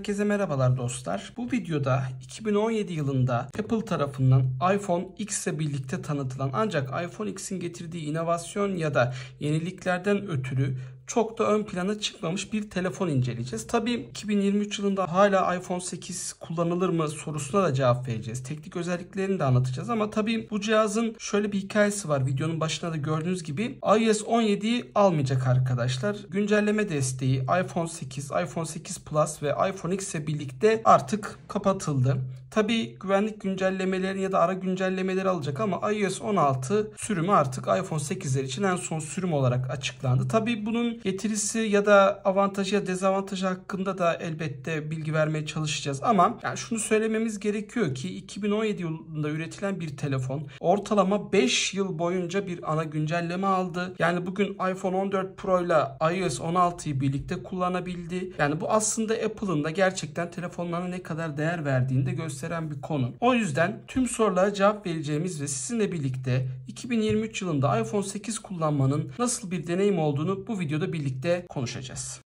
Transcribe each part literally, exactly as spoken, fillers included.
herkese merhabalar dostlar. Bu videoda iki bin on yedi yılında Apple tarafından iPhone X ile birlikte tanıtılan ancak iPhone X'in getirdiği inovasyon ya da yeniliklerden ötürü çok da ön plana çıkmamış bir telefon inceleyeceğiz. Tabii iki bin yirmi üç yılında hala iPhone sekiz kullanılır mı sorusuna da cevap vereceğiz. Teknik özelliklerini de anlatacağız ama tabii bu cihazın şöyle bir hikayesi var. Videonun başında da gördüğünüz gibi iOS on yediyi almayacak arkadaşlar. Güncelleme desteği iPhone sekiz, iPhone sekiz Plus ve iPhone X ile birlikte artık kapatıldı. Tabii güvenlik güncellemeleri ya da ara güncellemeleri alacak ama iOS on altı sürümü artık iPhone sekizler için en son sürüm olarak açıklandı. Tabii bunun getirisi ya da avantajı ya dezavantajı hakkında da elbette bilgi vermeye çalışacağız ama yani şunu söylememiz gerekiyor ki iki bin on yedi yılında üretilen bir telefon ortalama beş yıl boyunca bir ana güncelleme aldı. Yani bugün iPhone on dört Pro ile iOS on altıyı birlikte kullanabildi. Yani bu aslında Apple'ın da gerçekten telefonlarına ne kadar değer verdiğini de gösteriyor bir konu. O yüzden tüm sorulara cevap vereceğimiz ve sizinle birlikte iki bin yirmi üç yılında iPhone sekiz kullanmanın nasıl bir deneyim olduğunu bu videoda birlikte konuşacağız.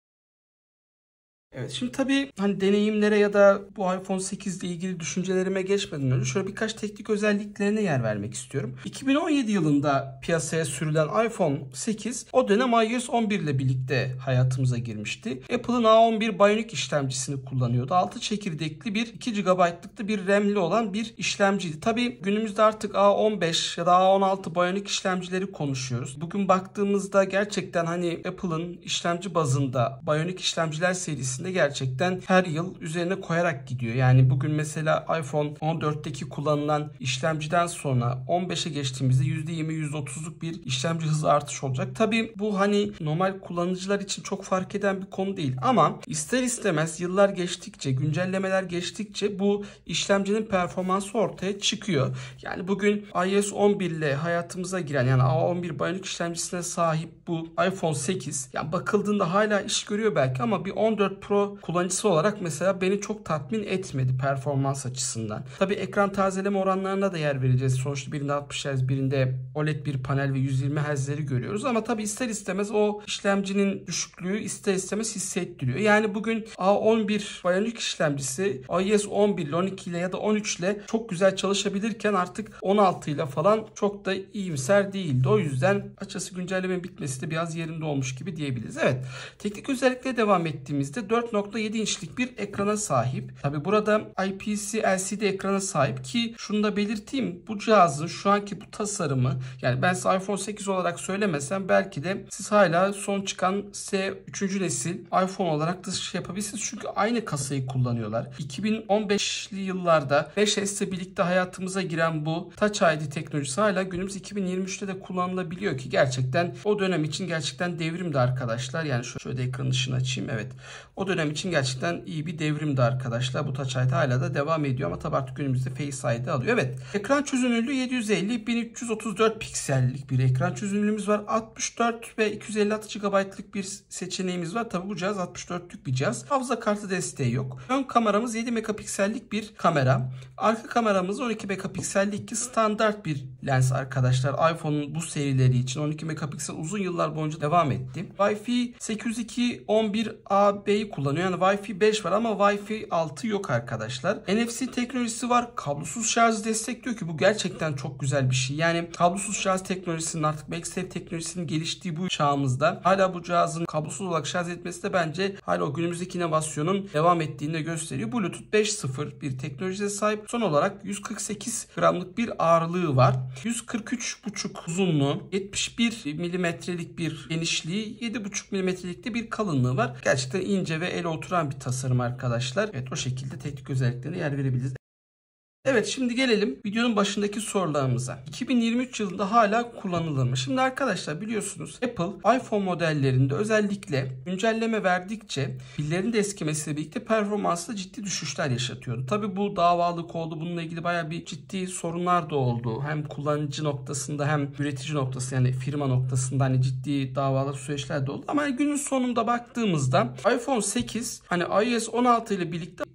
Evet, şimdi tabii hani deneyimlere ya da bu iPhone sekiz ile ilgili düşüncelerime geçmeden önce şöyle birkaç teknik özelliklerine yer vermek istiyorum. iki bin on yedi yılında piyasaya sürülen iPhone sekiz o dönem iOS on bir ile birlikte hayatımıza girmişti. Apple'ın A on bir Bionic işlemcisini kullanıyordu. altı çekirdekli bir iki gigabaytlık da bir RAM'li olan bir işlemciydi. Tabii günümüzde artık A on beş ya da A on altı Bionic işlemcileri konuşuyoruz. Bugün baktığımızda gerçekten hani Apple'ın işlemci bazında Bionic işlemciler serisi gerçekten her yıl üzerine koyarak gidiyor. Yani bugün mesela iPhone on dörtteki kullanılan işlemciden sonra on beşe geçtiğimizde yüzde yirmi yüzde otuzluk bir işlemci hızı artış olacak. Tabii bu hani normal kullanıcılar için çok fark eden bir konu değil ama ister istemez yıllar geçtikçe, güncellemeler geçtikçe bu işlemcinin performansı ortaya çıkıyor. Yani bugün iOS on bir ile hayatımıza giren yani A on bir Bionic işlemcisine sahip bu iPhone sekiz yani bakıldığında hala iş görüyor belki ama bir on dört Pro kullanıcısı olarak mesela beni çok tatmin etmedi performans açısından. Tabii ekran tazeleme oranlarına da yer vereceğiz. Sonuçta birinde altmış hertz, birinde O L E D bir panel ve yüz yirmi hertzleri görüyoruz ama tabii ister istemez o işlemcinin düşüklüğü ister istemez hissettiriyor. Yani bugün A on bir Bionic işlemcisi iOS on bir ile on iki ile ya da on üç ile çok güzel çalışabilirken artık on altı ile falan çok da iyimser değildi. O yüzden açıkçası güncellemenin bitmesi de biraz yerinde olmuş gibi diyebiliriz. Evet, teknik özelliklere devam ettiğimizde dört nokta yedi inçlik bir ekrana sahip. Tabi burada I P S L C D ekrana sahip ki şunu da belirteyim. Bu cihazın şu anki bu tasarımı yani ben size iPhone sekiz olarak söylemesem belki de siz hala son çıkan S üçüncü nesil iPhone olarak da şey yapabilirsiniz. Çünkü aynı kasayı kullanıyorlar. iki bin on beşli yıllarda beş S ile birlikte hayatımıza giren bu Touch I D teknolojisi hala günümüz iki bin yirmi üçte de kullanılabiliyor ki gerçekten o dönem için gerçekten devrimdi arkadaşlar. Yani şöyle ekran ışığını açayım. Evet. O dönem için gerçekten iyi bir devrimdi arkadaşlar. Bu Touch I D hala da devam ediyor ama tabii artık günümüzde Face I D alıyor. Evet. Ekran çözünürlüğü yedi yüz elli bin üç yüz otuz dört piksellik bir ekran çözünürlüğümüz var. altmış dört ve iki yüz elli altı gigabaytlık bir seçeneğimiz var. Tabii bu cihaz altmış dörtlük bir cihaz. Hafıza kartı desteği yok. Ön kameramız yedi megapiksellik bir kamera. Arka kameramız on iki megapiksellik ki standart bir lens arkadaşlar. iPhone'un bu serileri için on iki megapiksel uzun yıllar boyunca devam etti. Wi-Fi sekiz yüz iki nokta on bir A B'yi kullanıyor. Yani Wi-Fi beş var ama Wi-Fi altı yok arkadaşlar. N F C teknolojisi var. Kablosuz şarj destekliyor ki bu gerçekten çok güzel bir şey. Yani kablosuz şarj teknolojisinin artık MagSafe teknolojisinin geliştiği bu çağımızda hala bu cihazın kablosuz olarak şarj etmesi de bence hala o günümüzdeki inovasyonun devam ettiğini de gösteriyor. Bluetooth beş nokta sıfır bir teknolojiye sahip. Son olarak yüz kırk sekiz gramlık bir ağırlığı var. yüz kırk üç buçuk uzunluğu, yetmiş bir milimetrelik bir genişliği, yedi buçuk milimetrelikte bir kalınlığı var. Gerçekten ince ve ele oturan bir tasarım arkadaşlar. Evet, o şekilde teknik özelliklerine yer verebiliriz. Evet, şimdi gelelim videonun başındaki sorularımıza. iki bin yirmi üç yılında hala kullanılır mı? Şimdi arkadaşlar biliyorsunuz Apple iPhone modellerinde özellikle güncelleme verdikçe pillerin de eskimesiyle birlikte performansında ciddi düşüşler yaşatıyordu. Tabi bu davalık oldu. Bununla ilgili bayağı bir ciddi sorunlar da oldu. Hem kullanıcı noktasında hem üretici noktası yani firma noktasında hani ciddi davalar süreçler de oldu. Ama günün sonunda baktığımızda iPhone sekiz hani iOS on altı ile birlikte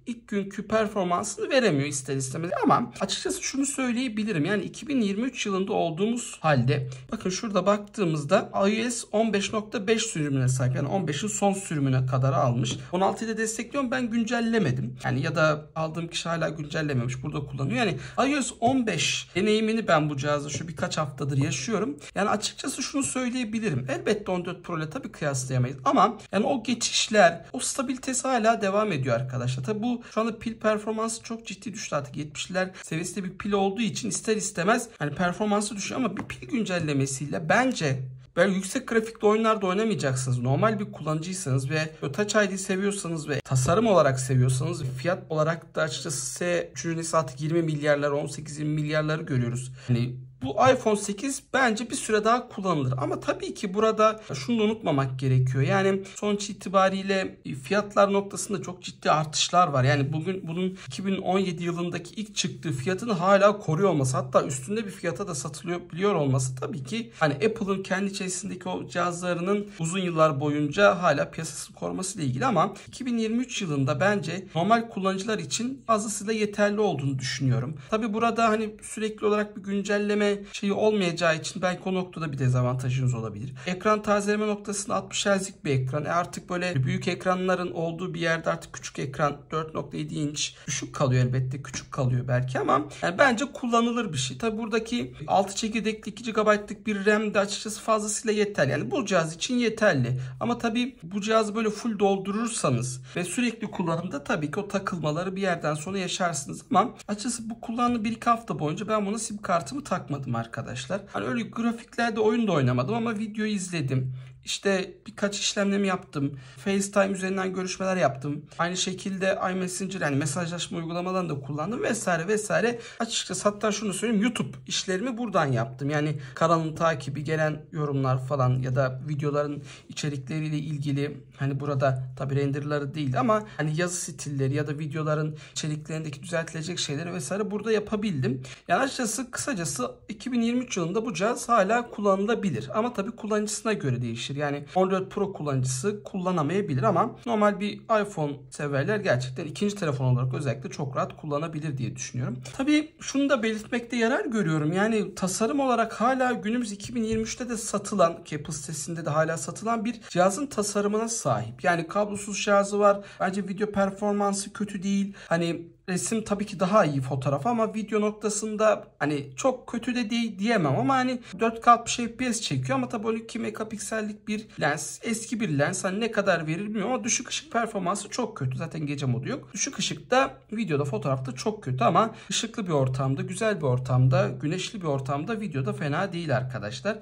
ilk günkü performansını veremiyor ister istemez. Ama açıkçası şunu söyleyebilirim. Yani iki bin yirmi üç yılında olduğumuz halde bakın şurada baktığımızda iOS on beş nokta beş sürümüne sahip. Yani on beşin son sürümüne kadar almış. on altıyı da destekliyorum. Ben güncellemedim. Yani ya da aldığım kişi hala güncellememiş. Burada kullanıyor. Yani iOS on beş deneyimini ben bu cihazda şu birkaç haftadır yaşıyorum. Yani açıkçası şunu söyleyebilirim. Elbette on dört Pro ile tabii kıyaslayamayız. Ama yani o geçişler, o stabilitesi hala devam ediyor arkadaşlar. Tabii bu şu anda pil performansı çok ciddi düştü artık. yetmişler seviyesinde bir pil olduğu için ister istemez hani performansı düşüyor ama bir pil güncellemesiyle bence böyle yüksek grafikli oyunlarda oynamayacaksınız. Normal bir kullanıcıysanız ve Touch I D seviyorsanız ve tasarım olarak seviyorsanız, fiyat olarak da açıkçası S üçüncü nesil artık yirmi milyarlar, on sekiz yirmi milyarları görüyoruz. Hani bu iPhone sekiz bence bir süre daha kullanılır. Ama tabii ki burada şunu da unutmamak gerekiyor. Yani sonuç itibariyle fiyatlar noktasında çok ciddi artışlar var. Yani bugün bunun iki bin on yedi yılındaki ilk çıktığı fiyatını hala koruyor olması, hatta üstünde bir fiyata da satılıyor biliyor olması tabii ki hani Apple'ın kendi içerisindeki o cihazlarının uzun yıllar boyunca hala piyasasını koruması ile ilgili. Ama iki bin yirmi üç yılında bence normal kullanıcılar için fazlasıyla yeterli olduğunu düşünüyorum. Tabii burada hani sürekli olarak bir güncelleme şeyi olmayacağı için belki o noktada bir dezavantajınız olabilir. Ekran tazeleme noktasında altmış hertzlik bir ekran. E artık böyle büyük ekranların olduğu bir yerde artık küçük ekran dört nokta yedi inç düşük kalıyor, elbette küçük kalıyor belki ama yani bence kullanılır bir şey. Tabi buradaki altı çekirdekli iki gigabaytlık bir RAM de açıkçası fazlasıyla yeterli. Yani bu cihaz için yeterli. Ama tabi bu cihazı böyle full doldurursanız ve sürekli kullanımda tabii ki o takılmaları bir yerden sonra yaşarsınız ama açıkçası bu kullandığı bir iki hafta boyunca ben buna sim kartımı takmadım arkadaşlar. Hani öyle grafiklerde oyun da oynamadım ama videoyu izledim. İşte birkaç işlemlerimi yaptım. FaceTime üzerinden görüşmeler yaptım. Aynı şekilde iMessenger yani mesajlaşma uygulamalarını da kullandım vesaire vesaire. Açıkçası hatta şunu söyleyeyim, YouTube işlerimi buradan yaptım. Yani kanalın takibi, gelen yorumlar falan ya da videoların içerikleriyle ilgili hani burada tabi renderları değil ama hani yazı stilleri ya da videoların içeriklerindeki düzeltilecek şeyleri vesaire burada yapabildim. Yani açıkçası kısacası iki bin yirmi üç yılında bu cihaz hala kullanılabilir. Ama tabi kullanıcısına göre değişir. Yani on dört Pro kullanıcısı kullanamayabilir ama normal bir iPhone severler gerçekten ikinci telefon olarak özellikle çok rahat kullanabilir diye düşünüyorum. Tabii şunu da belirtmekte yarar görüyorum. Yani tasarım olarak hala günümüz iki bin yirmi üçte de satılan, ki Apple sitesinde de hala satılan bir cihazın tasarımına sahip. Yani kablosuz şarjı var. Bence video performansı kötü değil. Hani resim tabii ki daha iyi fotoğraf ama video noktasında hani çok kötü de değil diyemem ama hani dört K altmış F P S çekiyor ama tabii on iki megapiksellik bir lens, eski bir lens, hani ne kadar verir bilmiyorum ama düşük ışık performansı çok kötü. Zaten gece modu yok. Düşük ışıkta videoda, fotoğrafta çok kötü ama ışıklı bir ortamda, güzel bir ortamda, güneşli bir ortamda videoda fena değil arkadaşlar.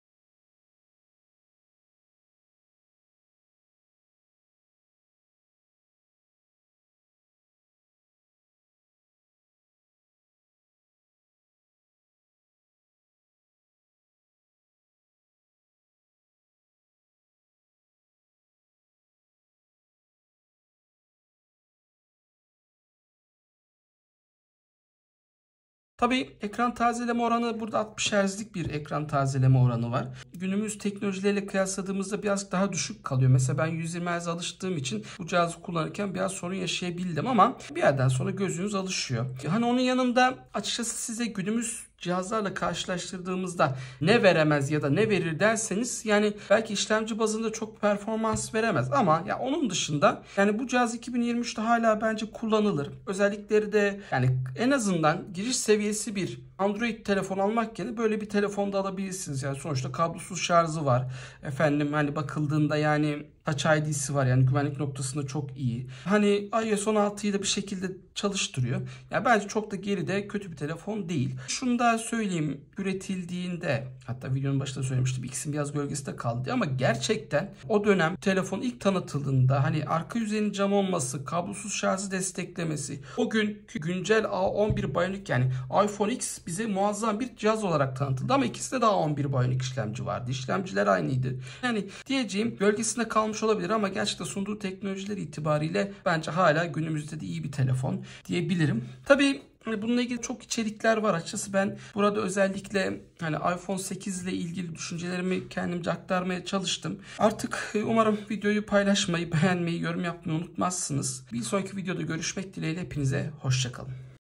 Tabii ekran tazeleme oranı burada altmış hertzlik bir ekran tazeleme oranı var. Günümüz teknolojileriyle kıyasladığımızda biraz daha düşük kalıyor. Mesela ben yüz yirmi hertz alıştığım için bu cihazı kullanırken biraz sorun yaşayabildim ama bir yerden sonra gözünüz alışıyor. Hani onun yanında açıkçası size günümüz cihazlarla karşılaştırdığımızda ne veremez ya da ne verir derseniz yani belki işlemci bazında çok performans veremez ama ya onun dışında yani bu cihaz iki bin yirmi üçte hala bence kullanılır. Özellikleri de yani en azından giriş seviyesi bir Android telefon almak yerine böyle bir telefon da alabilirsiniz. Yani sonuçta kablosuz şarjı var. Efendim hani bakıldığında yani Touch I D'si var, yani güvenlik noktasında çok iyi. Hani iOS on altıyı da bir şekilde çalıştırıyor. Yani bence çok da geride kötü bir telefon değil. Şunu da söyleyeyim, üretildiğinde hatta videonun başında söylemiştim, ikisinin biraz gölgesinde kaldı diye, ama gerçekten o dönem telefon ilk tanıtıldığında hani arka yüzeyinin cam olması, kablosuz şarjı desteklemesi, o gün güncel A on bir Bionic yani iPhone X bize muazzam bir cihaz olarak tanıtıldı ama ikisinde de A on bir Bionic işlemci vardı. İşlemciler aynıydı. Yani diyeceğim gölgesinde kalmış olabilir ama gerçekten sunduğu teknolojiler itibariyle bence hala günümüzde de iyi bir telefon diyebilirim. Tabii Hani bununla ilgili çok içerikler var açıkçası. Ben burada özellikle hani iPhone sekiz ile ilgili düşüncelerimi kendimce aktarmaya çalıştım. Artık umarım videoyu paylaşmayı, beğenmeyi, yorum yapmayı unutmazsınız. Bir sonraki videoda görüşmek dileğiyle hepinize hoşça kalın.